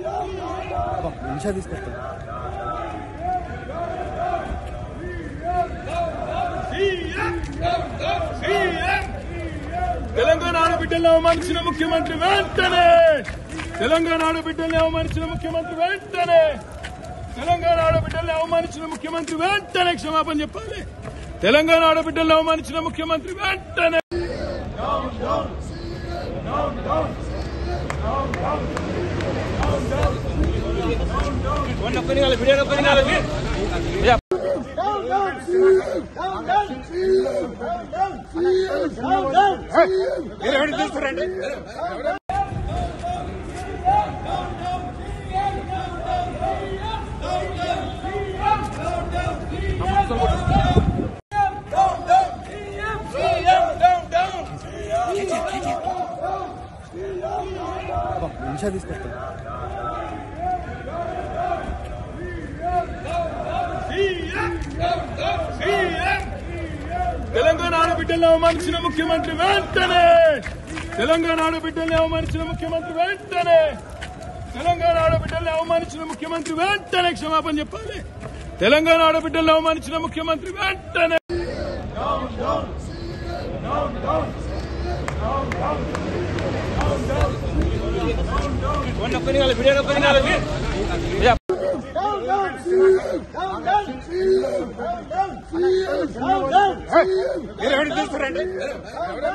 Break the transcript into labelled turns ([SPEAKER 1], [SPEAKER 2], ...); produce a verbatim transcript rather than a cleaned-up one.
[SPEAKER 1] నిమిషా తీసుకొస్తా.
[SPEAKER 2] తెలంగాణ ఆడబిడ్డల్ని అవమానించిన ముఖ్యమంత్రి వెంటనే తెలంగాణ ఆడబిడ్డల్ని అవమానించిన ముఖ్యమంత్రి వెంటనే తెలంగాణ ఆడబిడ్డల్ని అవమానించిన ముఖ్యమంత్రి వెంటనే క్షమాపణ చెప్పాలి. తెలంగాణ ఆడబిడ్డల్ని అవమానించిన ముఖ్యమంత్రి వెంటనే తీసుకురండి.
[SPEAKER 1] నిమిషా తీసుకొస్తా.
[SPEAKER 2] తెలంగాణ ఆడబిడ్డల్ని అవమానించిన ముఖ్యమంత్రి వెంటనే తెలంగాణ ఆడబిడ్డల్ని అవమానించిన ముఖ్యమంత్రి వెంటనే తెలంగాణ ఆడబిడ్డల్ని అవమానించిన ముఖ్యమంత్రి వెంటనే క్షమాపణ చెప్పాలి. తెలంగాణ ఆడబిడ్డల్ని అవమానించిన ముఖ్యమంత్రి వెంటనే తీసుకురండి.